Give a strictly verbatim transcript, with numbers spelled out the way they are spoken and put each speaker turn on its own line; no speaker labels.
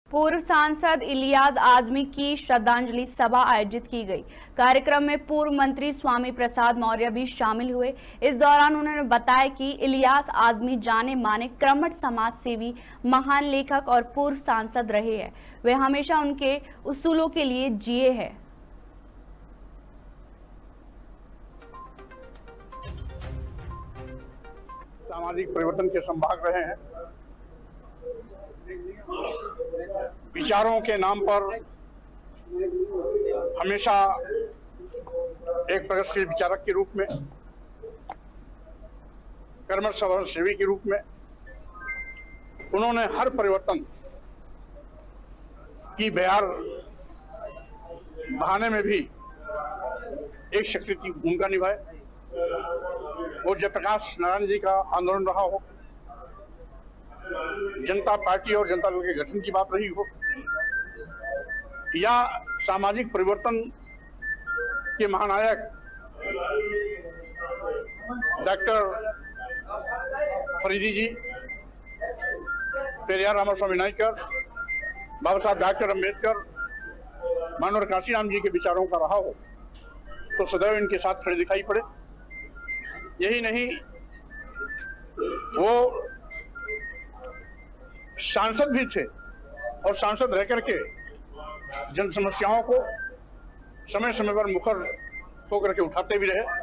पूर्व सांसद इलियास आजमी की श्रद्धांजलि सभा आयोजित की गई। कार्यक्रम में पूर्व मंत्री स्वामी प्रसाद मौर्य भी शामिल हुए। इस दौरान उन्होंने बताया कि इलियास आजमी जाने माने कर्मठ समाज सेवी, महान लेखक और पूर्व सांसद रहे हैं। वे हमेशा उनके उसूलों के लिए जिए हैं।
सामाजिक परिवर्तन के संभाग रहे हैं। विचारों के नाम पर हमेशा एक प्रगतिशील विचारक के रूप में, कर्मठ समाज सेवी के रूप में उन्होंने हर परिवर्तन की बयार बहाने में भी एक शक्ति की भूमिका निभाए। वो जयप्रकाश नारायण जी का आंदोलन रहा हो, जनता पार्टी और जनता दल के गठन की बात रही हो, या सामाजिक परिवर्तन के महानायक डॉक्टर फरीदी जी, पेरियार रामास्वामी नायकर, बाबा साहब डॉक्टर अम्बेडकर, मानवर काशीराम जी के विचारों का रहा हो, तो सदैव इनके साथ खड़े दिखाई पड़े। यही नहीं, वो सांसद भी थे और सांसद रह करके जन समस्याओं को समय समय पर मुखर होकर के उठाते भी रहे।